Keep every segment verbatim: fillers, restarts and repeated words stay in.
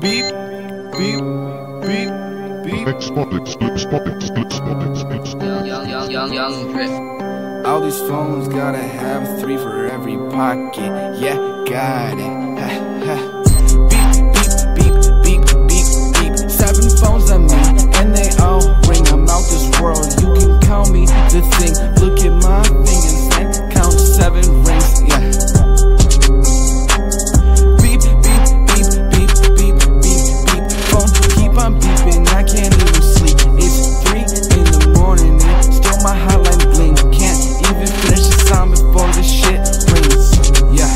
beep, beep, beep, beep. Young, young, young, young, young drip. All these phones gotta have three for every pocket. Yeah, got it. Ha, ha. Beep, beep, beep, beep, beep, beep. Seven phones on me, and they all ring. I'm out this world. You can call me the thing. Look at my fingers and count seven rings. Yeah. Beep, beep, beep, beep, beep, beep, beep. Phone keep on beeping. I can't even sleep. It's three in the morning and still my hotline bling. Can't even finish the sound before the shit rings. Yeah.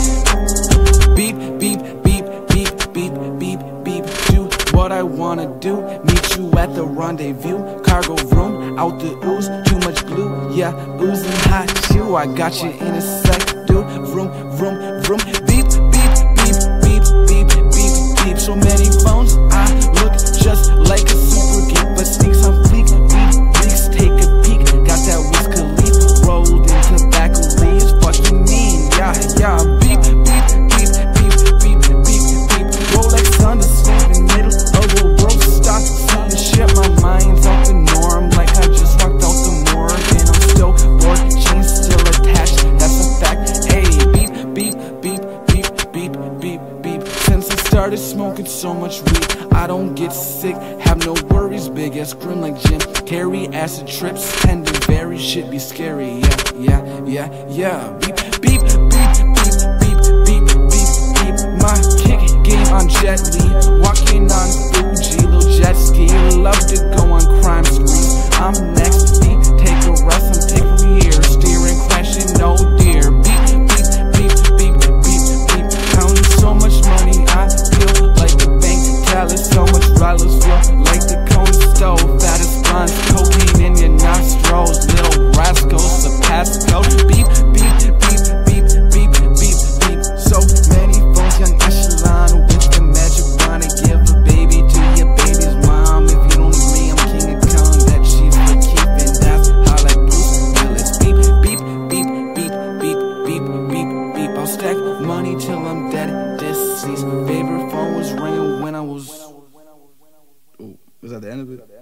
Beep, beep, beep, beep, beep, beep, beep. Do what I wanna do. Meet you at the rendezvous. Cargo room, out the ooze. Too much glue, yeah. Oozing hot shoe. I got you in a sec, dude. Vroom, vroom, vroom. Beep, beep, beep, beep, beep, beep, beep. So many phones, I look just like a super geek, but sneaks on fleek. Weed leaks, take a peek. Got that Wiz Khalifa rolled in tobacco leaves. Fucking mean, yeah, yeah. Beep, beep, beep, beep, beep, beep, beep. Rolex on the sleeve, middle of a world. Stop seeing shit. My mind's off the norm, like I just walked out the morgue, and I'm still bored. Chains still attached, that's a fact. Hey, beep, beep, beep, beep, beep, beep, beep. Since I started smoking so much weed, I don't get sick, have no worries. Big ass grin like Jim Carrey. Acid trips tend to vary, shit be scary. Yeah, yeah, yeah, yeah. Beep, beep, beep, beep, beep, beep, beep, beep. My kick game on Jet Li, walking on Fuji, little jet ski. Love to go on crime sprees. I'm next, beep, take a rest, I'm taking here. Steering, crashing, no deer. Beep, beep, beep, beep, beep, beep. Counting so much money, I feel like the bank teller. So much dollars flow like the cone stove. Fattest blunts, cocaine in your nostrils. Little rascals, the passcode. Beep, beep, beep, beep, beep, beep, beep. So many phones, young echelon with the magic wand. Give a baby to your baby's mom. If you don't agree, I'm king of Kong. That she's for keeping. That's how like Bruce Willis. Beep, beep, beep, beep, beep, beep, beep, beep. I'll stack money till I'm dead, deceased. Favorite phone was ringing when I was. Oh, was that the end of it?